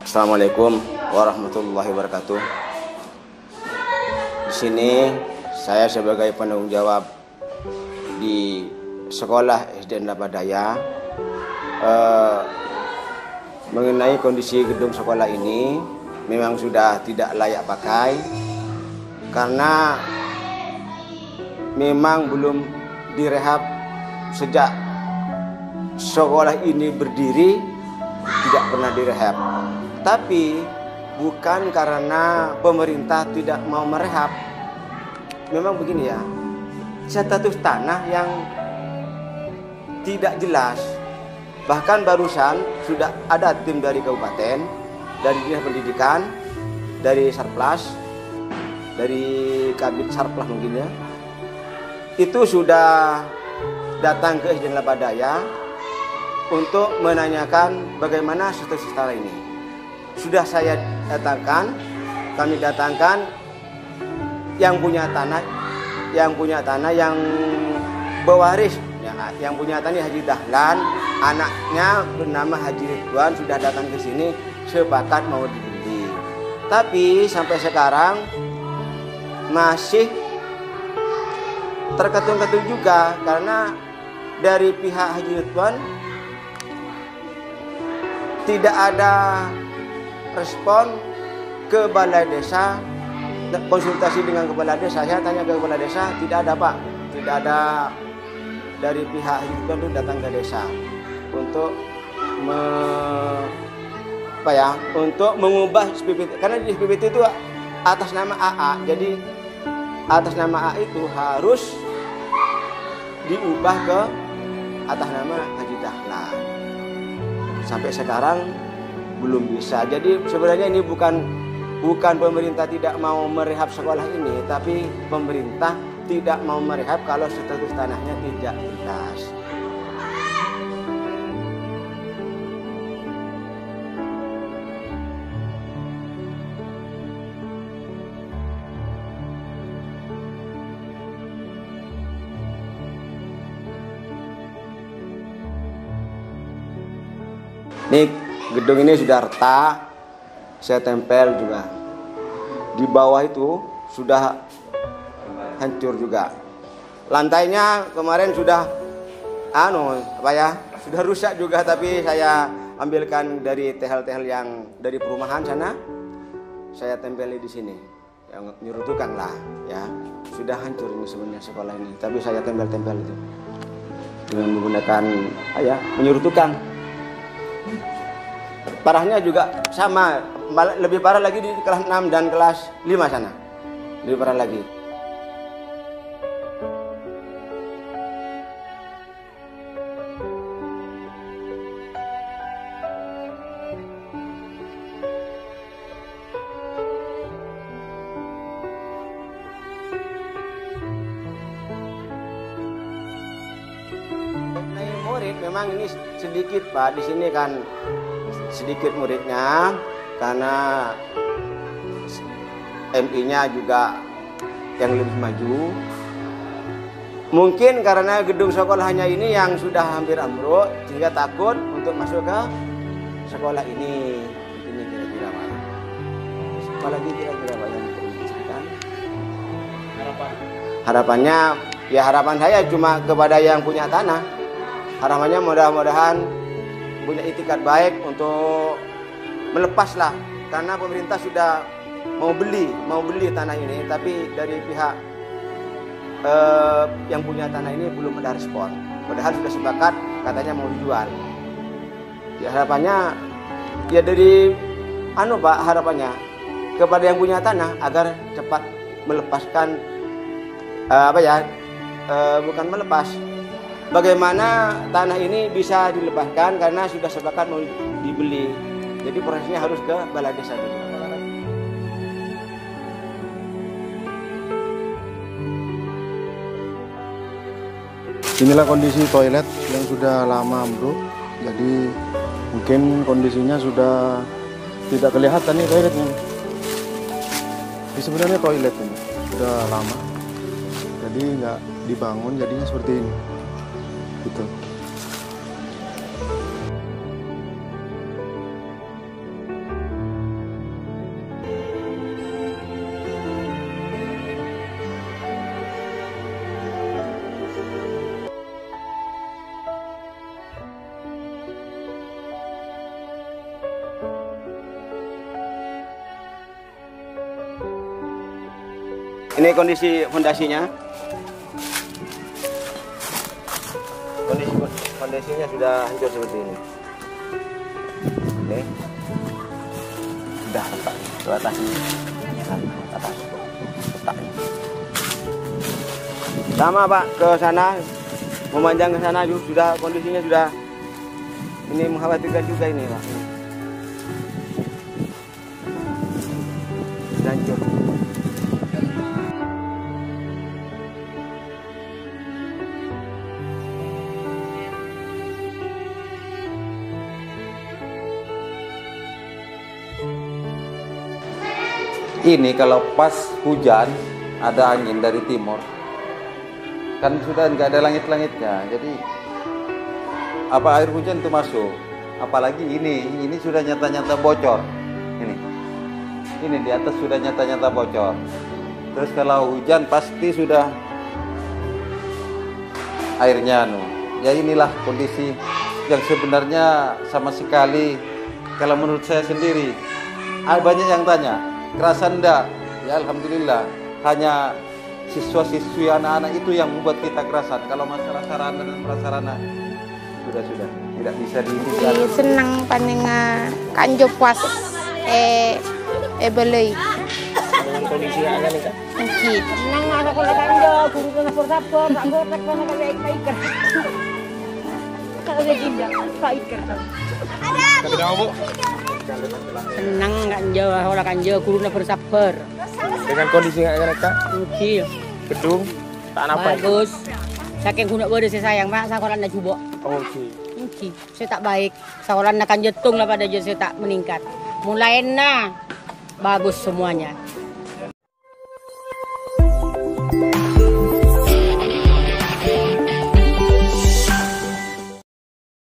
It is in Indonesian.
Assalamualaikum warahmatullahi wabarakatuh. Di sini saya sebagai penanggung jawab di sekolah SD Nabadaya mengenai kondisi gedung sekolah ini memang sudah tidak layak pakai karena memang belum direhab sejak sekolah ini berdiri, tidak pernah direhab. Tapi bukan karena pemerintah tidak mau merehab. Memang begini ya, status tanah yang tidak jelas. Bahkan barusan sudah ada tim dari kabupaten, dari dinas pendidikan, dari Sarplas, dari Kabid Sarplas mungkin ya, itu sudah datang ke SD Nabadaya untuk menanyakan bagaimana status tanah ini. Sudah saya datangkan, kami datangkan yang punya tanah, yang pewaris, yang punya tanah Haji Dahlan, anaknya bernama Haji Ridwan sudah datang ke sini sepakat mau dibeli. Tapi sampai sekarang masih terketung-ketung juga karena dari pihak Haji Ridwan tidak ada respon ke balai desa, konsultasi dengan kepala desa. Saya tanya ke kepala desa, tidak ada Pak, tidak ada dari pihak Ridwan itu datang ke desa untuk untuk mengubah SPPT, karena di SPPT itu atas nama AA, jadi atas nama AA itu harus diubah ke atas nama Haji Dahlan. Sampai sekarang belum bisa. Jadi sebenarnya ini bukan pemerintah tidak mau merehab sekolah ini, tapi pemerintah tidak mau merehab kalau status tanahnya tidak jelas. Nih, gedung ini sudah retak, saya tempel juga. Di bawah itu sudah hancur juga. Lantainya kemarin sudah sudah rusak juga, tapi saya ambilkan dari tehel-tehel yang dari perumahan sana, saya tempeli di sini. Yang nyurutukan lah ya. Sudah hancur ini sebenarnya sekolah ini, tapi saya tempel-tempel itu dengan menggunakan menyerutukan. Parahnya juga sama, lebih parah lagi di kelas 6 dan kelas 5 sana. Lebih parah lagi. Murid memang ini sedikit Pak, di sini kan sedikit muridnya karena MI-nya juga yang lebih maju. Mungkin karena gedung sekolahnya ini yang sudah hampir ambruk sehingga takut untuk masuk ke sekolah ini. Ini kira-kira Pak. Apalagi kira-kira Pak yang perlu diceritakan? Harapannya ya, harapan saya cuma kepada yang punya tanah. Harapannya mudah-mudahan punya itikat baik untuk melepas lah, karena pemerintah sudah mau beli tanah ini, tapi dari pihak yang punya tanah ini belum ada respon. Padahal sudah sepakat katanya mau dijual. Ya harapannya ya dari Pak, harapannya kepada yang punya tanah agar cepat melepaskan bukan melepas. Bagaimana tanah ini bisa dilepaskan karena sudah sepakat mau dibeli. Jadi prosesnya harus ke balai desa dulu. Inilah kondisi toilet yang sudah lama ambruk. Jadi mungkin kondisinya sudah tidak kelihatan nih toiletnya. Ini sebenarnya toilet ini sudah lama. Jadi nggak dibangun, jadinya seperti ini. Gitu. Ini kondisi fondasinya. Fondasinya sudah hancur seperti ini. Oke. Sudah retak ke atas ini. Atas. Retak. Sama Pak, ke sana memanjang ke sana juga sudah kondisinya sudah ini mengkhawatirkan juga ini Pak. Sudah hancur. Ini kalau pas hujan ada angin dari timur kan sudah nggak ada langit-langitnya, jadi apa air hujan itu masuk, apalagi ini sudah nyata-nyata bocor, ini di atas sudah nyata-nyata bocor. Terus kalau hujan pasti sudah airnya ya inilah kondisi yang sebenarnya sama sekali kalau menurut saya sendiri. Banyak yang tanya kerasan enggak? Ya alhamdulillah, hanya siswa-siswi anak-anak itu yang membuat kita kerasan. Kalau masalah sarana dan prasarana sudah tidak bisa dihentikan. Senang paninga kanjo puas belai. Dengan kondisi yang ada nih Kak. Mungkin. Senang ada kalau kanjo guru kena sapor, tak gotek kena kayak ikan. Kalau tidak ikan. Kenapa Bu? Senang kanjo kalau kanjo guru kena bersabar. Dengan kondisi yang ada Kak. Mungkin. Gedung tak apa. Bagus. Saking guna bodoh saya sayang Pak, sekolah nak coba. Oke. Mungkin saya tak baik. Sekolah nak kan jetung lah pada saya tak meningkat. Mulai bagus semuanya.